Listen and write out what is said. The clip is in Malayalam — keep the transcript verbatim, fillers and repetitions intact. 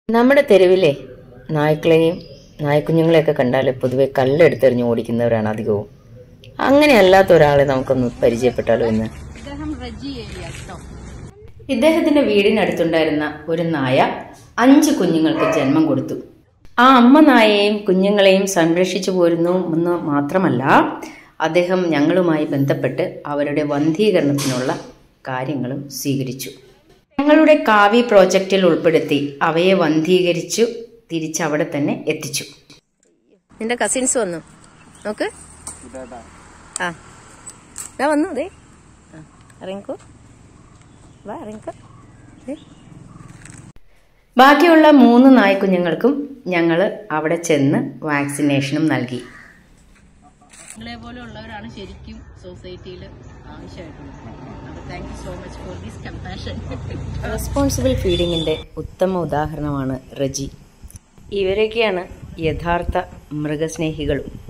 നമ്മുടെ തെരുവിലെ നായ്ക്കളെയും നായ്ക്കുഞ്ഞുങ്ങളെയൊക്കെ കണ്ടാൽ പൊതുവെ കല്ലെടുത്തെറിഞ്ഞ് ഓടിക്കുന്നവരാണ് അധികവും. അങ്ങനെ അല്ലാത്ത ഒരാളെ നമുക്കൊന്ന് പരിചയപ്പെട്ടാലോ എന്ന്. ഇദ്ദേഹത്തിന്റെ വീടിനടുത്തുണ്ടായിരുന്ന ഒരു നായ അഞ്ച് കുഞ്ഞുങ്ങൾക്ക് ജന്മം കൊടുത്തു. ആ അമ്മ നായയെയും കുഞ്ഞുങ്ങളെയും സംരക്ഷിച്ചു പോരുന്നു എന്ന് മാത്രമല്ല, അദ്ദേഹം ഞങ്ങളുമായി ബന്ധപ്പെട്ട് അവരുടെ വന്ധീകരണത്തിനുള്ള കാര്യങ്ങളും സ്വീകരിച്ചു. ഞങ്ങളുടെ കാവി പ്രോജക്റ്റിൽ ഉൾപ്പെടുത്തി അവയെ വന്ധീകരിച്ചു തിരിച്ചവിടെ തന്നെ എത്തിച്ചു. നിന്റെ കസിൻസ് വന്നു നോക്ക്. ആ വന്നു. അതെ ഇറങ്ങിക്കോ, വാ ഇറങ്ങിക്കോ. ബാക്കിയുള്ള മൂന്ന് നായ്ക്കുഞ്ഞുങ്ങൾക്കും ഞങ്ങൾ അവിടെ ചെന്ന് വാക്സിനേഷനും നൽകി. നിങ്ങളെ പോലെ ഉള്ളവരാണ് ശരിക്കും സൊസൈറ്റിയിൽ ആവശ്യമായിട്ടുള്ളത്. Thank you so much for this compassion. Responsible ഫീഡിങ്ങിന്റെ ഉത്തമ ഉദാഹരണമാണ് റജി. ഇവരൊക്കെയാണ് യഥാർത്ഥ മൃഗസ്നേഹികളും.